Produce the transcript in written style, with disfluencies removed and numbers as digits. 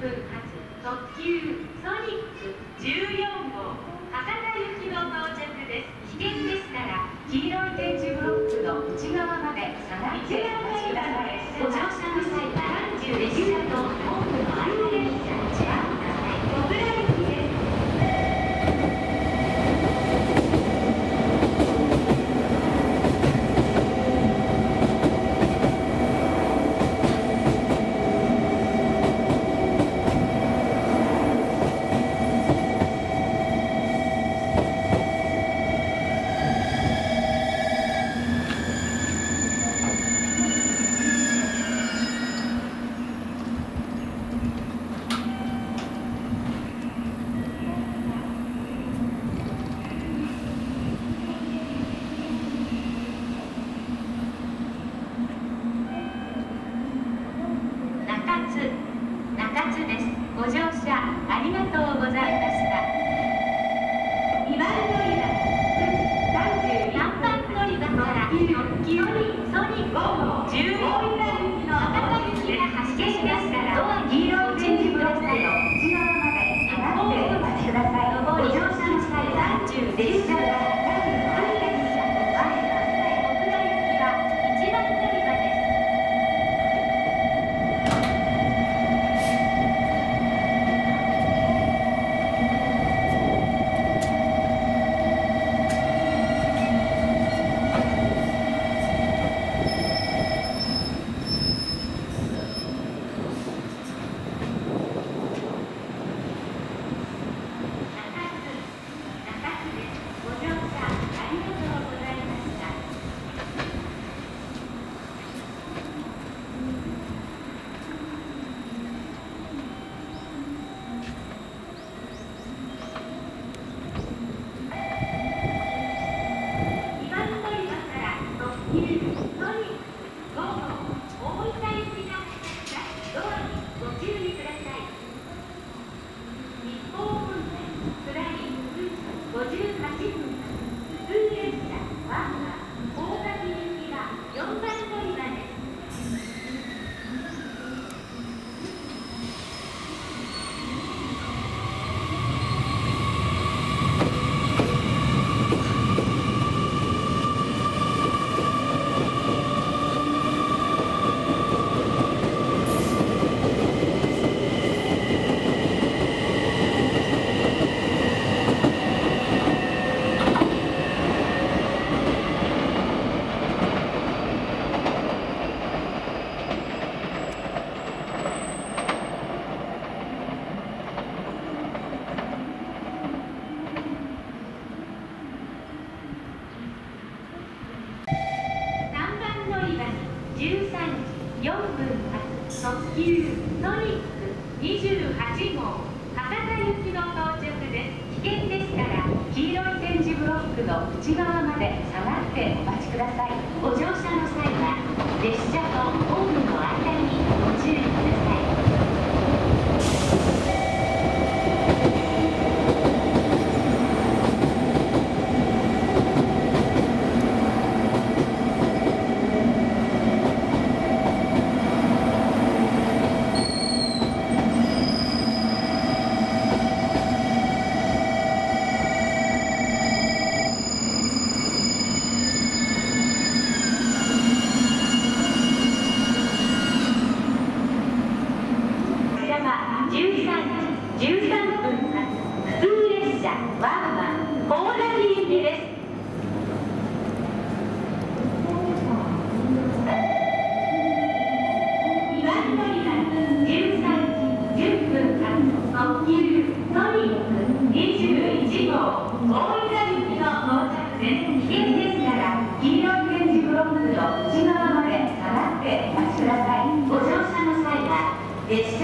分発特急ソニック14号博多行きの到着です。危険ですから黄色い点字ブロックの内側まで下がってお待ちください。ご乗車の際は列車とホームの間でご注意ください。小倉行きです。中津です。ご乗車ありがとうございました。2番乗り場、3番乗り場から特急ソニック15号の博多行きが発車しますからドア黄色い点字ブロックの内側まで下がってお待ちください。ご乗車の際は列車が特急ソニック28号博多行きの到着です。危険ですから黄色い点字ブロックの内側まで下がってお待ちください。ご乗車の際は列車とホームの間にご注意ください。列車